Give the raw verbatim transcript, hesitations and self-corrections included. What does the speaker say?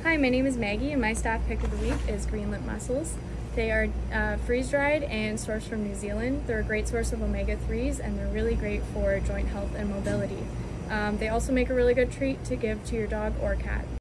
Hi, my name is Maggie and my staff pick of the week is green lip mussels. They are uh, freeze-dried and sourced from New Zealand. They're a great source of omega threes and they're really great for joint health and mobility. Um, they also make a really good treat to give to your dog or cat.